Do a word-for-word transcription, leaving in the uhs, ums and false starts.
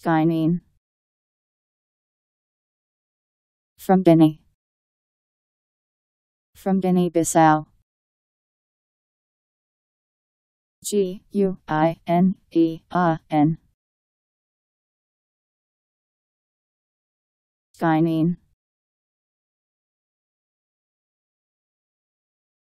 Guinean. From Guinea. From Guinea-Bissau. G U I N E A N. Guinean.